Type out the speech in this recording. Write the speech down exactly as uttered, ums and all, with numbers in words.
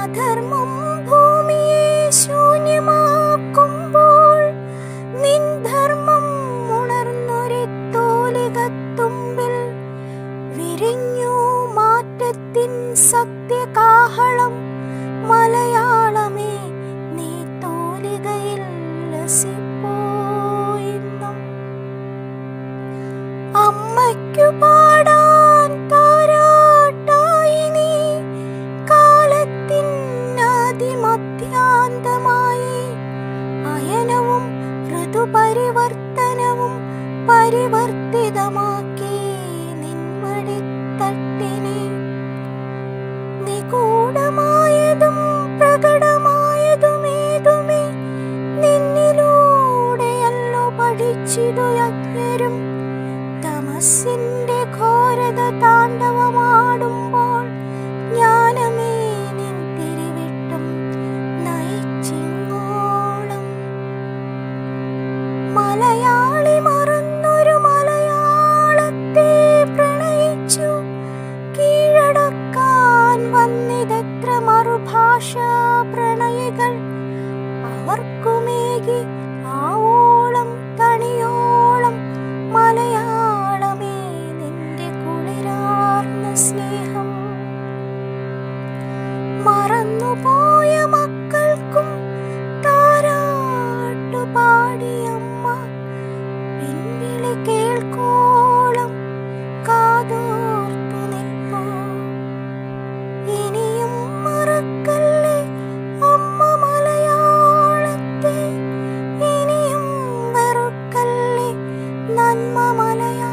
അധർമ്മം ഭൂമിയെ ശൂന്യമാക്കുമ്പോൾ നിൻ ധർമ്മം ഉണർന്നൊരിത്തോലികത്തുമ്പിൽ വിരിഞ്ഞു മാറ്റത്തിൻ സത്യകാഹളം. മലയാളമേ, നീ തോലികയിൽ ലസിപ്പോയിന്നും. അമ്മയ്ക്കു പാടാൻ താരാട്ടായി നീ കാലത്തിൻ അതിമധ്യാന്തമായി. അയനവും ഋതുപരിവർത്തനവും പരിവർത്തിതമാക്കി നിൻമടിത്തട്ടിനെ. നിഗൂഢമായതും പ്രകടമായതുമേതുമേ നിന്നിലൂടെയല്ലോ പഠിച്ചിതു യജ്ഞരും. തമസിന്റെ ഘോരത താണ്ഡവമാടുമ്പോൾ ജ്ഞാനമേ നിൻ തിരിവിട്ടും നയിച്ചിങ്ങോളം. മലയാളി മറന്നൊരു മലയാളത്തെ പ്രണയിച്ചു കീഴടക്കാൻ വന്നിതെത്ര മറുഭാഷാ പ്രണയികൾ. അവർക്കുമേകി ആവോളം തണിയോളം മലയാളമേ നിന്റെ കുളിരാർന്ന സ്നേഹം. മറന്നുപോയ മക്കൾക്കും താരാട്ടുപാടിയമ്മ പിൻവിളി കേൾക്കോളം കാതോർത്തു നിൽപ്പോ. ഇനിയും മറക്കല്ലേ അമ്മ മലയാളത്തെ, ഇനിയും വെറുക്കല്ലേ നന്മ മലയാളം.